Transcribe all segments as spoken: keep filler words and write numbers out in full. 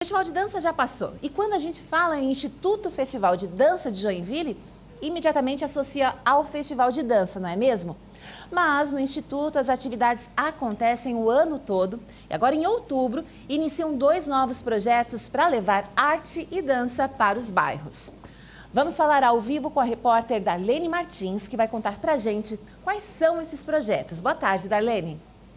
O Festival de Dança já passou. E quando a gente fala em Instituto Festival de Dança de Joinville, imediatamente associa ao Festival de Dança, não é mesmo? Mas no Instituto as atividades acontecem o ano todo e agora em outubro iniciam dois novos projetos para levar arte e dança para os bairros. Vamos falar ao vivo com a repórter Darlene Martins, que vai contar pra gente quais são esses projetos. Boa tarde, Darlene.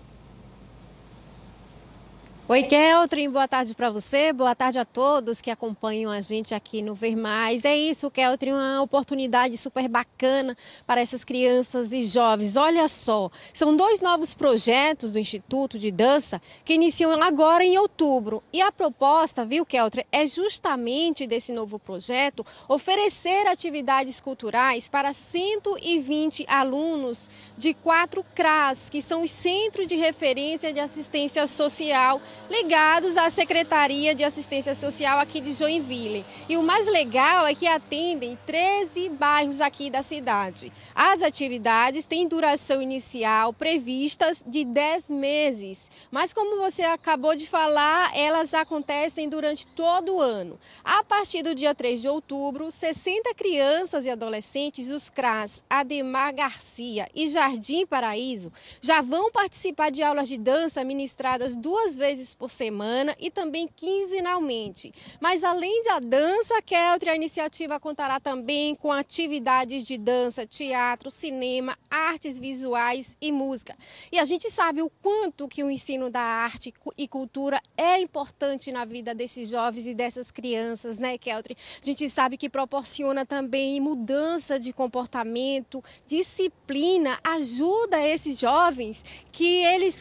Oi, Keltrin, boa tarde para você, boa tarde a todos que acompanham a gente aqui no Ver Mais. É isso, Keltrin, uma oportunidade super bacana para essas crianças e jovens. Olha só, são dois novos projetos do Instituto de Dança que iniciam agora em outubro. E a proposta, viu, Keltrin, é justamente desse novo projeto oferecer atividades culturais para cento e vinte alunos de quatro C R A S, que são os Centros de Referência de Assistência Social, ligados à Secretaria de Assistência Social aqui de Joinville. E o mais legal é que atendem treze bairros aqui da cidade. As atividades têm duração inicial previstas de dez meses, mas como você acabou de falar, elas acontecem durante todo o ano. A partir do dia três de outubro, sessenta crianças e adolescentes dos C R A S Ademar Garcia e Jardim Paraíso já vão participar de aulas de dança ministradas duas vezes por semana e também quinzenalmente. Mas além da dança, Keltrin, a iniciativa contará também com atividades de dança, teatro, cinema, artes visuais e música. E a gente sabe o quanto que o ensino da arte e cultura é importante na vida desses jovens e dessas crianças, né, Keltrin? A gente sabe que proporciona também mudança de comportamento, disciplina, ajuda esses jovens que eles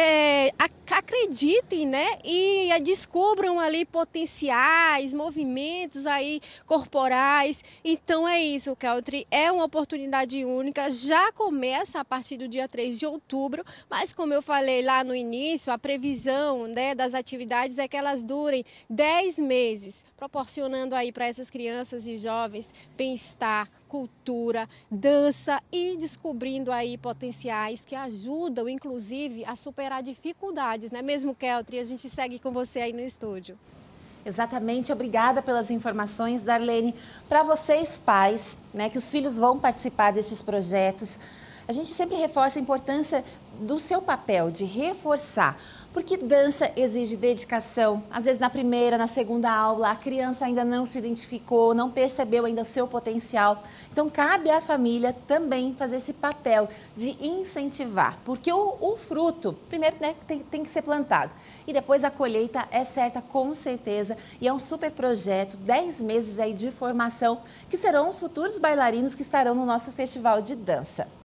É, acreditem, né, e descubram ali potenciais, movimentos aí corporais. Então é isso, Keltrin, é uma oportunidade única, já começa a partir do dia três de outubro, mas como eu falei lá no início, a previsão, né, das atividades é que elas durem dez meses, proporcionando aí para essas crianças e jovens bem-estar, cultura, dança e descobrindo aí potenciais que ajudam, inclusive, a superar dificuldades, não é mesmo, Keltrin? A gente segue com você aí no estúdio. Exatamente, obrigada pelas informações, Darlene. Para vocês, pais, né, que os filhos vão participar desses projetos, a gente sempre reforça a importância do seu papel de reforçar, porque dança exige dedicação. Às vezes na primeira, na segunda aula, a criança ainda não se identificou, não percebeu ainda o seu potencial. Então cabe à família também fazer esse papel de incentivar, porque o, o fruto, primeiro, né, tem, tem que ser plantado e depois a colheita é certa com certeza. E é um super projeto, dez meses aí de formação, que serão os futuros bailarinos que estarão no nosso festival de dança.